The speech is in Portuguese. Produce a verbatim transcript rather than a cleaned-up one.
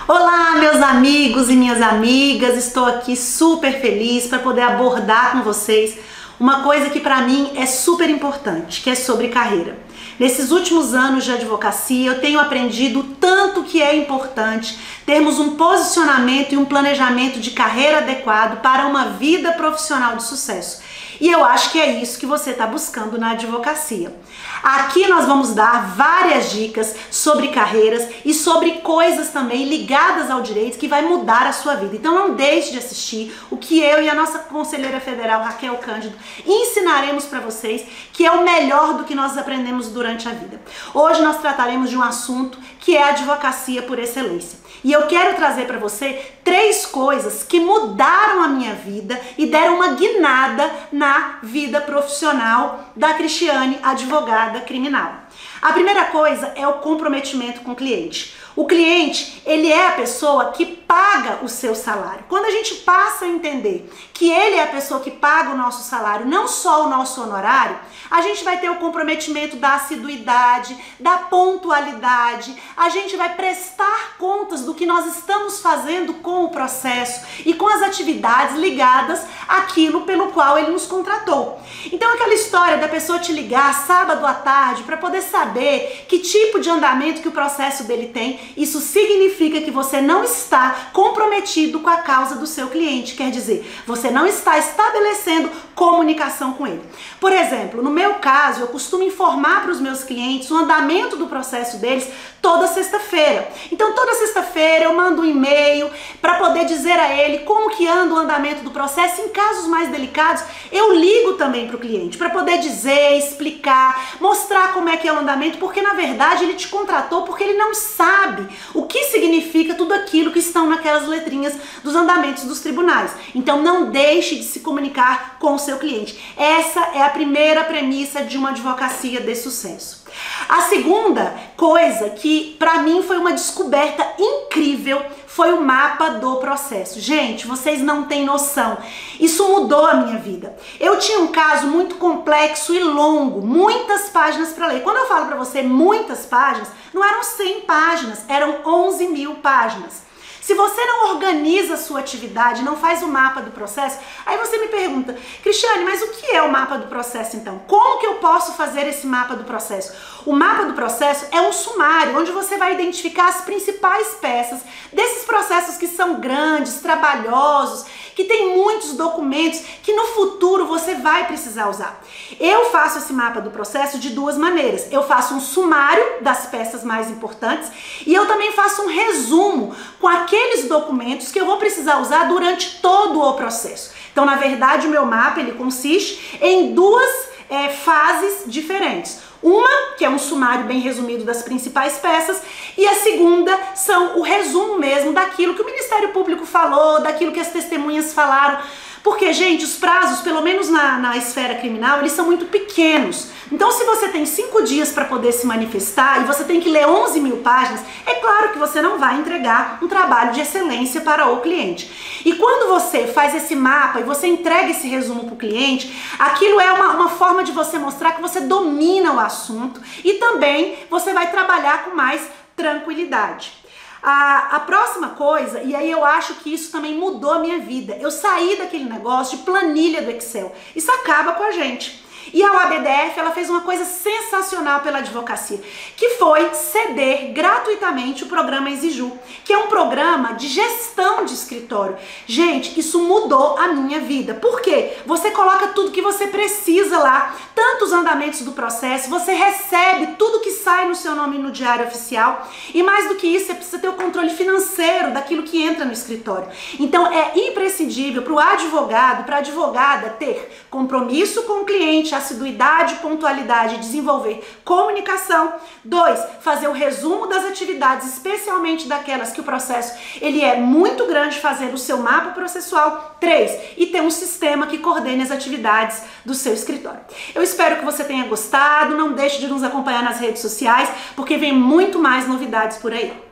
Olá, meus amigos e minhas amigas, estou aqui super feliz para poder abordar com vocês uma coisa que para mim é super importante, que é sobre carreira. Nesses últimos anos de advocacia, eu tenho aprendido o tanto que é importante termos um posicionamento e um planejamento de carreira adequado para uma vida profissional de sucesso. E eu acho que é isso que você está buscando na advocacia. Aqui nós vamos dar várias dicas sobre carreiras e sobre coisas também ligadas ao direito que vai mudar a sua vida. Então não deixe de assistir o que eu e a nossa conselheira federal, Raquel Cândido, ensinaremos para vocês, que é o melhor do que nós aprendemos durante a vida. Hoje nós trataremos de um assunto que é a advocacia por excelência. E eu quero trazer para você três coisas que mudaram a minha vida e deram uma guinada na vida profissional da Cristiane, advogada criminal. A primeira coisa é o comprometimento com o cliente. O cliente, ele é a pessoa que paga o seu salário. Quando a gente passa a entender que ele é a pessoa que paga o nosso salário, não só o nosso honorário, a gente vai ter o comprometimento da assiduidade, da pontualidade, a gente vai prestar contas do que nós estamos fazendo com o processo e com as atividades ligadas àquilo pelo qual ele nos contratou. Então aquela história da pessoa te ligar sábado à tarde para poder saber que tipo de andamento que o processo dele tem, isso significa que você não está comprometido com a causa do seu cliente, quer dizer, você não está estabelecendo comunicação com ele. Por exemplo, no meu caso, eu costumo informar para os meus clientes o andamento do processo deles toda sexta-feira. Então toda sexta-feira eu mando um e-mail para poder dizer a ele como que anda o andamento do processo. Em casos mais delicados, eu ligo também para o cliente para poder dizer, explicar, mostrar como é que é o andamento, porque na verdade ele te contratou porque ele não sabe o que significa tudo aquilo que estão naquelas letrinhas dos andamentos dos tribunais. Então não deixe de se comunicar com o seu cliente. Essa é a primeira premissa de uma advocacia de sucesso. A segunda coisa que para mim foi uma descoberta incrível foi o mapa do processo. Gente, vocês não têm noção. Isso mudou a minha vida. Eu tinha um caso muito complexo e longo, muitas páginas para ler. Quando eu falo para você muitas páginas, não eram cem páginas, eram onze mil páginas. Se você não organiza a sua atividade, não faz o mapa do processo, aí você me pergunta, Cristiane, mas o que é o mapa do processo então? Como que eu posso fazer esse mapa do processo? O mapa do processo é um sumário, onde você vai identificar as principais peças desses processos que são grandes, trabalhosos, que tem muitos documentos que no futuro você vai precisar usar. Eu faço esse mapa do processo de duas maneiras. Eu faço um sumário das peças mais importantes e eu também faço um resumo com aqueles documentos que eu vou precisar usar durante todo o processo. Então, na verdade, o meu mapa ele consiste em duas é, fases diferentes. Uma, que é um sumário bem resumido das principais peças, e a segunda são o resumo mesmo daquilo que o Ministério Público falou, daquilo que as testemunhas falaram. Porque, gente, os prazos, pelo menos na, na esfera criminal, eles são muito pequenos. Então, se você tem cinco dias para poder se manifestar e você tem que ler onze mil páginas, é claro que você não vai entregar um trabalho de excelência para o cliente. E quando você faz esse mapa e você entrega esse resumo para o cliente, aquilo é uma, uma forma de você mostrar que você domina o assunto e também você vai trabalhar com mais tranquilidade. A, a próxima coisa, e aí eu acho que isso também mudou a minha vida, eu saí daquele negócio de planilha do Excel. Isso acaba com a gente. E a O A B D F, ela fez uma coisa sensacional pela advocacia, que foi ceder gratuitamente o programa Exiju, que é um programa de gestão de escritório. Gente, isso mudou a minha vida. Por quê? Você coloca tudo que você precisa lá, tanto os andamentos do processo, você recebe tudo que sai no seu nome no diário oficial, e mais do que isso, você precisa ter o controle financeiro daquilo que entra no escritório. Então é imprescindível para o advogado, para a advogada ter compromisso com o cliente, assiduidade, pontualidade, desenvolver comunicação. Dois, fazer o resumo das atividades, especialmente daquelas que o processo ele é muito grande, fazer o seu mapa processual. Três, e ter um sistema que coordene as atividades do seu escritório. Eu espero que você tenha gostado, não deixe de nos acompanhar nas redes sociais, porque vem muito mais novidades por aí.